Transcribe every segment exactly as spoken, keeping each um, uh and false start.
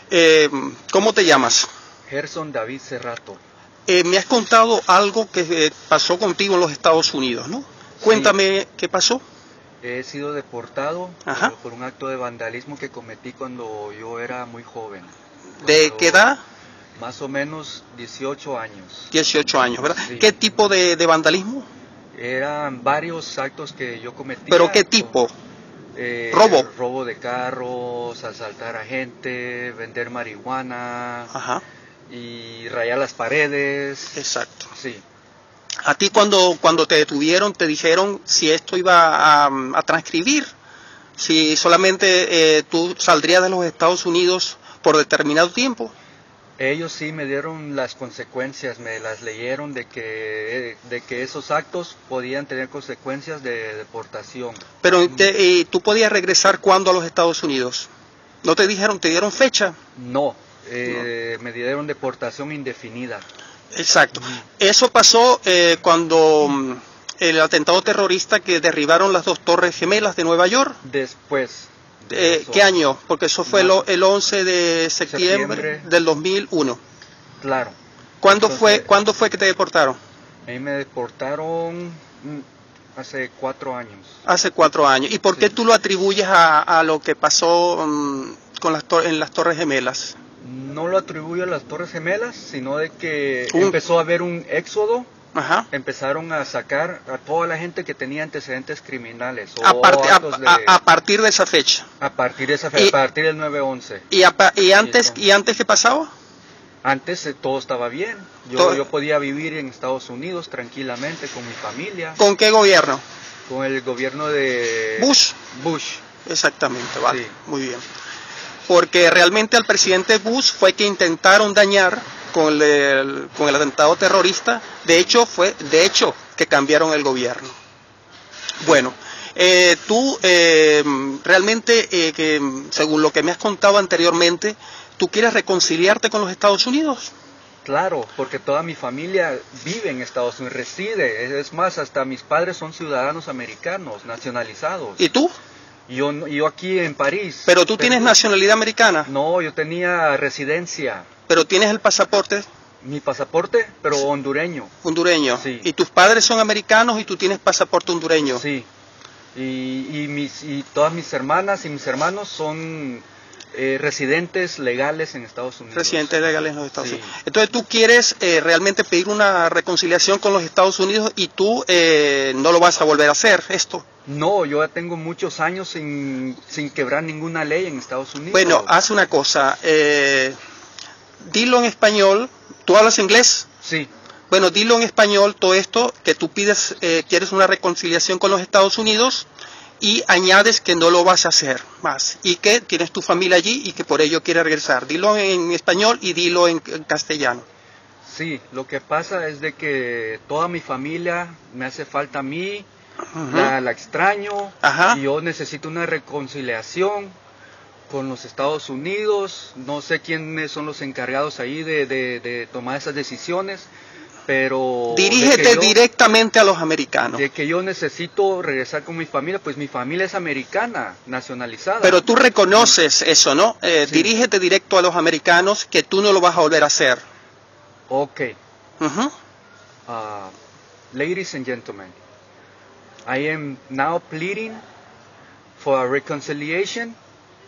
Eh, ¿Cómo te llamas? Gerson David Cerrato. Eh, me has contado algo que eh, pasó contigo en los Estados Unidos, ¿no? Cuéntame sí. ¿Qué pasó? He sido deportado por, por un acto de vandalismo que cometí cuando yo era muy joven. ¿De qué edad? Más o menos dieciocho años. dieciocho años, ¿verdad? Sí. ¿Qué tipo de, de vandalismo? Eran varios actos que yo cometía. ¿Pero qué tipo? Eh, ¿Robo? Robo de carros, asaltar a gente, vender marihuana. Ajá. Y rayar las paredes. Exacto. Sí. A ti cuando, cuando te detuvieron te dijeron si esto iba a, a transcribir, si solamente eh, tú saldrías de los Estados Unidos por determinado tiempo. Ellos sí me dieron las consecuencias, me las leyeron de que, de que esos actos podían tener consecuencias de deportación. Pero te, eh, ¿tú podías regresar cuándo a los Estados Unidos? ¿No te dijeron, te dieron fecha? No, eh, no. Me dieron deportación indefinida. Exacto. Eso pasó eh, cuando el atentado terrorista que derribaron las dos torres gemelas de Nueva York. Después. De eh, ¿Qué año? Porque eso fue no. el, el once de septiembre, septiembre del dos mil uno. Claro. ¿Cuándo, Entonces, fue, ¿Cuándo fue que te deportaron? A mí me deportaron hace cuatro años. Hace cuatro años. ¿Y por sí. qué tú lo atribuyes a, a lo que pasó um, con las en las torres gemelas? No lo atribuyo a las Torres Gemelas, sino de que uh. empezó a haber un éxodo. Ajá. Empezaron a sacar a toda la gente que tenía antecedentes criminales. O a, part a, de, a, a partir de esa fecha. A partir de esa fecha, y, a partir del nueve once. ¿Y, a, y, antes, ¿Y antes qué pasaba? Antes eh, todo estaba bien. Yo, yo podía vivir en Estados Unidos tranquilamente con mi familia. ¿Con qué gobierno? Con el gobierno de... Bush. Bush. Exactamente, vale. Sí. Muy bien. Porque realmente al presidente Bush fue que intentaron dañar con el, con el atentado terrorista. De hecho, fue de hecho que cambiaron el gobierno. Bueno, eh, tú eh, realmente, eh, que según lo que me has contado anteriormente, ¿tú quieres reconciliarte con los Estados Unidos? Claro, porque toda mi familia vive en Estados Unidos, reside. Es más, hasta mis padres son ciudadanos americanos, nacionalizados. ¿Y tú? Yo, yo aquí en París. ¿Pero tú tienes pero, nacionalidad americana? No, yo tenía residencia. ¿Pero tienes el pasaporte? Mi pasaporte, pero hondureño. Hondureño. Sí. ¿Y tus padres son americanos y tú tienes pasaporte hondureño? Sí. Y, y, mis, y todas mis hermanas y mis hermanos son eh, residentes legales en Estados Unidos. Residentes legales en los Estados sí. Unidos. Entonces tú quieres eh, realmente pedir una reconciliación con los Estados Unidos y tú eh, no lo vas a volver a hacer, esto. No, yo ya tengo muchos años sin, sin quebrar ninguna ley en Estados Unidos. Bueno, haz una cosa, eh, dilo en español. ¿Tú hablas inglés? Sí. Bueno, dilo en español todo esto, que tú pides, eh, quieres una reconciliación con los Estados Unidos y añades que no lo vas a hacer más y que tienes tu familia allí y que por ello quieres regresar. Dilo en español y dilo en, en castellano. Sí, lo que pasa es de que toda mi familia me hace falta a mí. Uh-huh. la, la extraño. Ajá. Y yo necesito una reconciliación con los Estados Unidos. No sé quiénes son los encargados ahí de, de, de tomar esas decisiones, pero dirígete de yo, directamente a los americanos. De que yo necesito regresar con mi familia, pues mi familia es americana, nacionalizada. Pero tú reconoces eso, ¿no? Eh, sí. Dirígete directo a los americanos, que tú no lo vas a volver a hacer. Ok. Uh-huh. uh, ladies and gentlemen, I am now pleading for a reconciliation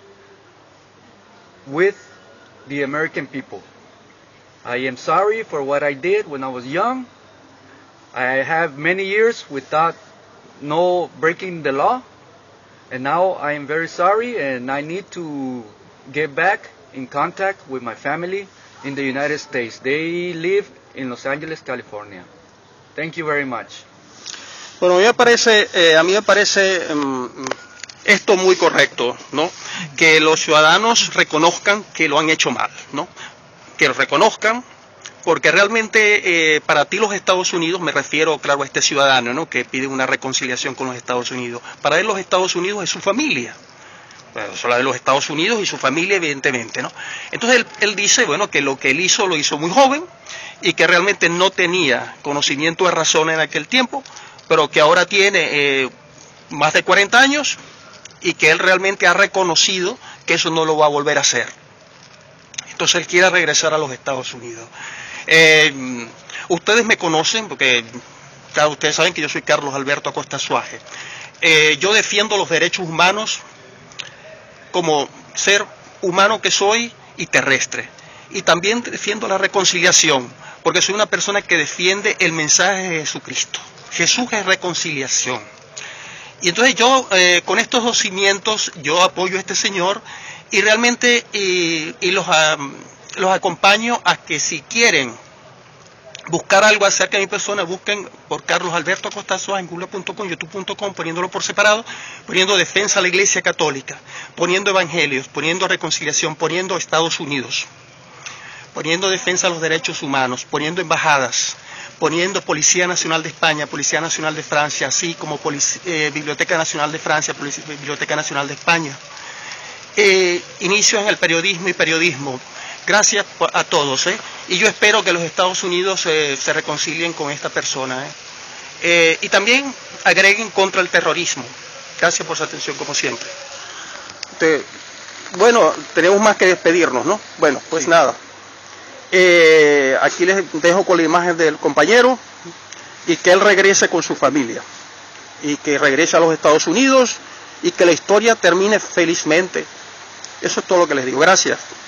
with the American people. I am sorry for what I did when I was young. I have many years without no breaking the law. And now I am very sorry and I need to get back in contact with my family in the United States. They live in Los Angeles, California. Thank you very much. Bueno, a mí me parece, eh, a mí me parece um, esto muy correcto, ¿no? Que los ciudadanos reconozcan que lo han hecho mal, ¿no? Que lo reconozcan, porque realmente eh, para ti los Estados Unidos, me refiero, claro, a este ciudadano, ¿no? Que pide una reconciliación con los Estados Unidos. Para él los Estados Unidos es su familia. Bueno, eso de los Estados Unidos y su familia, evidentemente, ¿no? Entonces él, él dice, bueno, que lo que él hizo lo hizo muy joven y que realmente no tenía conocimiento de razón en aquel tiempo, pero que ahora tiene eh, más de cuarenta años y que él realmente ha reconocido que eso no lo va a volver a hacer. Entonces él quiere regresar a los Estados Unidos. Eh, ustedes me conocen, porque ya ustedes saben que yo soy Carlos Alberto Acosta Suárez. Eh, yo defiendo los derechos humanos como ser humano que soy y terrestre. Y también defiendo la reconciliación, porque soy una persona que defiende el mensaje de Jesucristo. Jesús es reconciliación. Y entonces yo, eh, con estos dos cimientos, yo apoyo a este señor y realmente y, y los, um, los acompaño a que si quieren buscar algo acerca de mi persona, busquen por Carlos Alberto Acosta Suárez en google punto com, youtube punto com, poniéndolo por separado, poniendo defensa a la Iglesia Católica, poniendo evangelios, poniendo reconciliación, poniendo Estados Unidos, poniendo defensa a los derechos humanos, poniendo embajadas, poniendo Policía Nacional de España, Policía Nacional de Francia, así como Polic eh, Biblioteca Nacional de Francia, Polic Biblioteca Nacional de España. Eh, inicios en el periodismo y periodismo. Gracias a todos, ¿eh? Y yo espero que los Estados Unidos eh, se reconcilien con esta persona, ¿eh? Eh, y también agreguen contra el terrorismo. Gracias por su atención, como siempre. Te, bueno, tenemos más que despedirnos, ¿no? Bueno, pues sí. Nada. Eh, aquí les dejo con la imagen del compañero y que él regrese con su familia y que regrese a los Estados Unidos y que la historia termine felizmente. Eso es todo lo que les digo. Gracias.